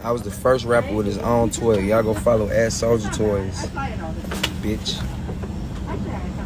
I was the first rapper with his own toy. Y'all go follow @SouljaToys, bitch.